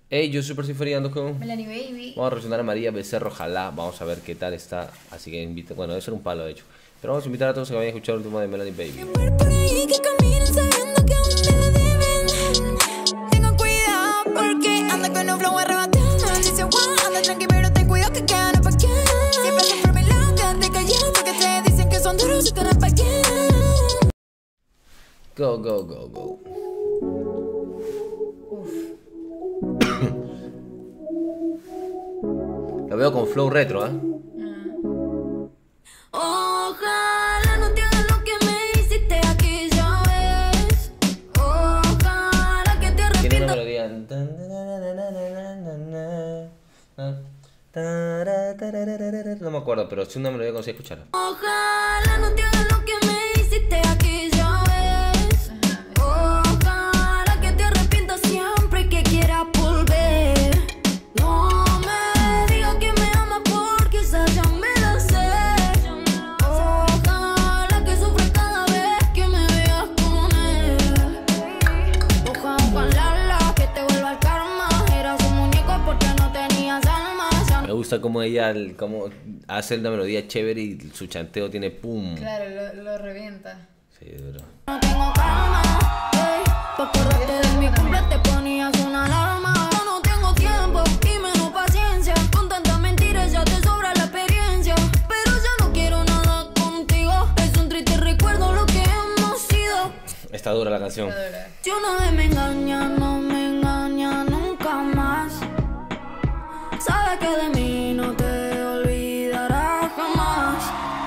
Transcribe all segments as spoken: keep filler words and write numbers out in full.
Hey, yo Super Cifre ando con... Melanie Baby. Vamos a reaccionar a María Becerra, ojalá. Vamos a ver qué tal está. Así que invito... Bueno, debe ser un palo, de hecho. Pero vamos a invitar a todos a que vayan a escuchar el último de Melanie Baby. Por ahí que caminan sabiendo que aún te lo deben. Tengan cuidado porque anda con un flow arrebatado. Dice wow, anda tranqui pero ten cuidado que quedan pa' qué. Siempre son por mi lado, quédate callado porque te dicen que son duros y quedan pa' qué. Go, go, go, go. Lo veo con flow retro, ¿eh? Ojalá no te hagas lo que me hiciste aquella vez. Ojalá que te Tiene una arrepientas. melodía. No me acuerdo, pero es una melodía que conseguí escuchar. Ojalá no te hagas lo que me hiciste aquella vez. Ojalá que te arrepientas siempre que quieras volver. No me digas que me amas porque esa ya me la sé. Ojalá que sufras cada vez que me veas con él. Ojalá que te vuelva el karma. Eras un muñeco porque no tenías alma. Ya Me gusta cómo ella como hace una melodía chévere y su chanteo tiene pum. Claro, lo, lo revienta. Sí, duro. no tengo calma, ey, pa' acordarte de mi cumple te ponías una alarma. Yo no tengo tiempo y menos paciencia. Con tantas mentiras ya te sobra la experiencia. Pero ya no quiero nada contigo. Es un triste recuerdo lo que hemos sido. Está dura la canción. Está dura. Si una vez me engaña, no me engaña nunca más. Sabe que de mí no te olvidarás jamás.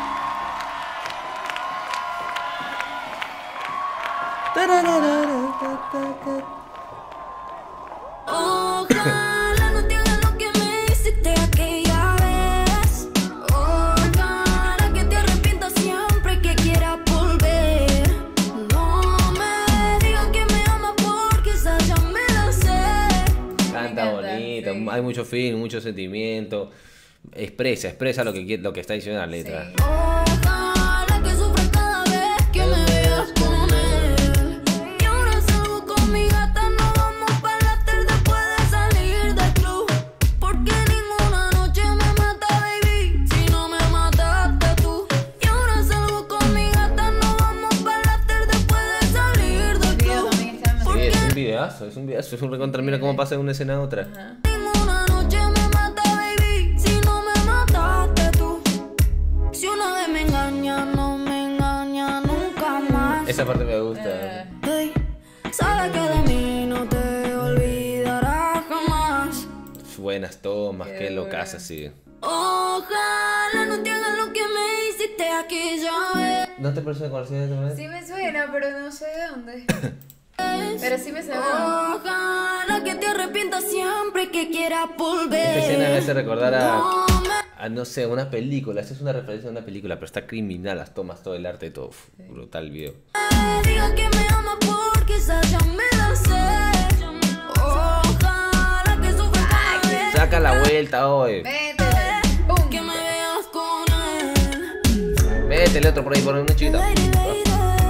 Ojalá no te hagas lo que me hiciste aquella vez. Ojalá que te arrepientas siempre que quieras volver. No me digas que me amas porque esa ya me la sé. Canta encanta, bonito, sí. hay mucho feeling, mucho sentimiento. Expresa, expresa lo que quiere- lo que está diciendo la letra. Sí. Ojalá que sufras cada vez que me veas con él. Y ahora salgo con mi gata, no vamos para la tarde después de salir del club. Porque ninguna noche me mata, baby, si no me mataste tú. Y ahora salgo con mi gata, no vamos para la tarde después de salir del El video club. también está Sí, demasiado. es un videazo, es un videazo, es un recontra. Mira cómo pasa de una escena a otra. Ajá. Ninguna noche me mata, baby, si no me mataste tú. Si una vez me engaña, no me engaña nunca más. Esa parte me gusta. Eh, Hey, sabe que de mí no te olvidarás jamás. Buenas tomas, Qué qué dura. locas así. Ojalá no te hagas lo que me hiciste aquella vez. ¿No te parece conocida esa vez? sí me suena, pero no sé de dónde. Pero sí me suena. Ojalá que te arrepientas siempre que quieras volver. Esta escena me hace recordar a, No me a, no sé, una película. Esta es una referencia a una película, pero está criminal, las tomas, todo el arte, todo. Uf, brutal el video. digas que me amas porque esa ya me la sé. Ojalá que sufras cada vez Saca la vuelta hoy. Métele. Pum. que me veas con él. Métele otro por ahí, por una chiquita. Lady, lady.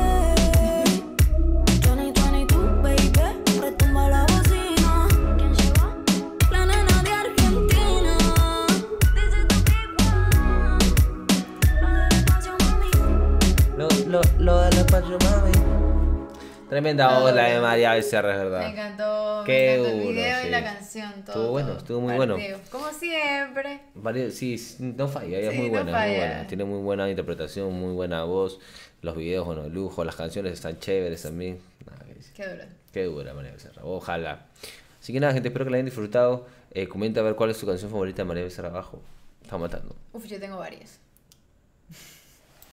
Johnny, Johnny, tú, baby, retumba la bocina. ¿Quién llegó? La nena de Argentina. Dice tu pipa. Lo del espacio, mami. Lo, lo, lo del espacio, mami. Tremenda No, ola de no. María Becerra, es Me verdad. encantó, Qué me encantó el duro, video sí. y la canción, todo. Estuvo bueno, todo. estuvo muy bueno. Partido. Como siempre. María- sí, no falla, ella es Sí, muy no buena, muy falla. buena. Tiene muy buena interpretación, muy buena voz. Los videos, bueno, lujo. Las canciones están chéveres también. Nada que decir. Qué duro. Qué dura María Becerra, ojalá. Así que nada, gente, espero que la hayan disfrutado. Eh, comenta a ver cuál es tu canción favorita de María Becerra abajo. Está matando. Uf, yo tengo varias.